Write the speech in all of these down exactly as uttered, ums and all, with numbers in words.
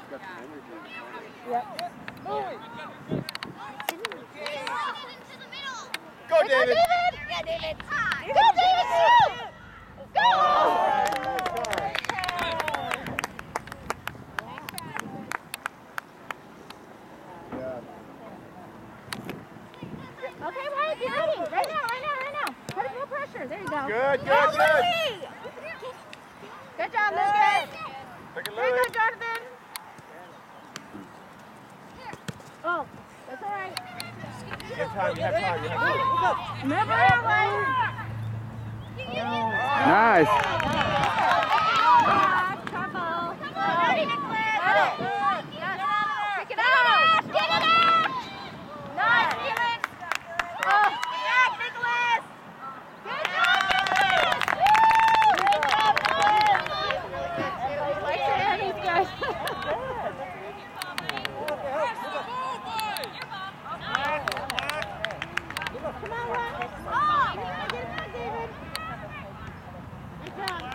Yep. Go, David! Yeah, David! Go, David! Shoot! Go! Okay, Wyatt, get ready! Right now, right now, right now! Put it full pressure. There you go. Good, good, go, good! Louie. Good job, Lucas! Take it, There you Louie! go, Jonathan! Oh, that's all right. You have time, you have time, you have time. Remember that one? Nice. Trouble. Ready, Nicholas? Pick it out. Get it out. Nice, Felix. Oh, back, Nicholas. Good job, Nicholas. Good job, Nicholas. Like that, he's good. Come on, Rock. Oh, you gotta get it back, David. Good job.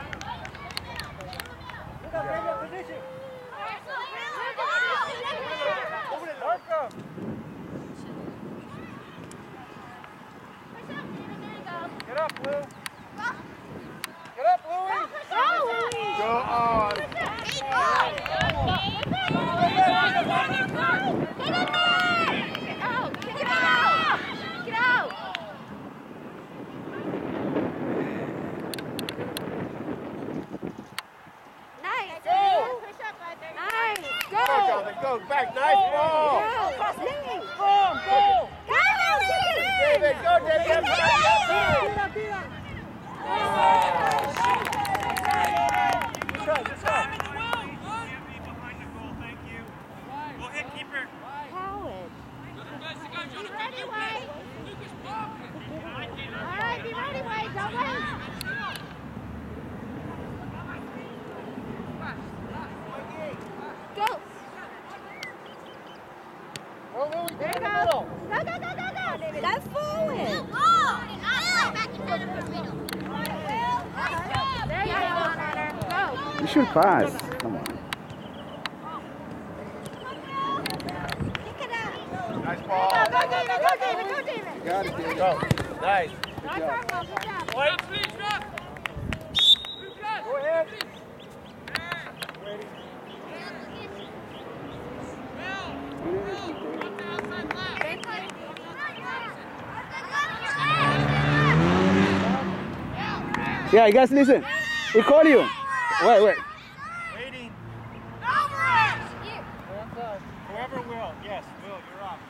Look up, David, position. Over to Marco. Get up, Lou. Get up, Louie. Go, Louie. Go on. Get in there. Get out. Get out. Get out. Nice. Go. Nice. Go, Jonathan, go. Back, nice ball. Go. Boom, boom. Go, David. David, go, David. Get Have David. time. Howard. Be ready, White. All right, be ready, White. Don't wait. Go. There you go. Go, go, go, go, go. That's forward. There you go, Hunter. Go. You should pass. Come on. Nice Go, ball. go, David. Go, David. Go, David. Got it, David. Go. Nice. Nice job. Good job. White. Go ahead. Ready. Yeah, you guys listen. We call you. Wait, wait. Waiting. Whoever will. Yes, Will, you're up.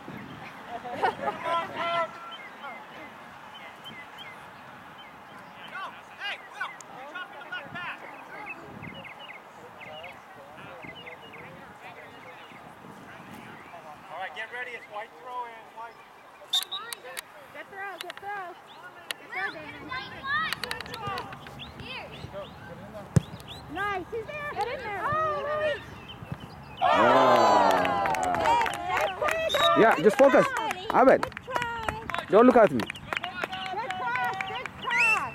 All right, get ready. It's White throw in. White. Good throw. Good throw. Good throw, David. Go. Get in there. Nice. He's there. Get in there. Oh, Oh. Yeah, just focus. Abed, don't look at me. Good cross. Good cross.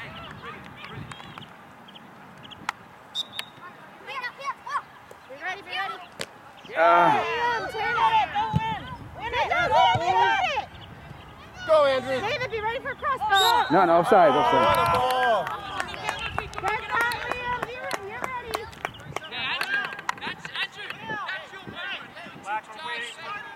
Be ready. Be ready. Ah. Liam, turn it. Go in. Win it. Go, Liam. Win it. Go, Andrew. David, be ready for a cross ball. No, no, offside, What offside. a ball. Good shot, Liam. You're, you're ready. That's Andrew. That's your man. Black, we're waiting.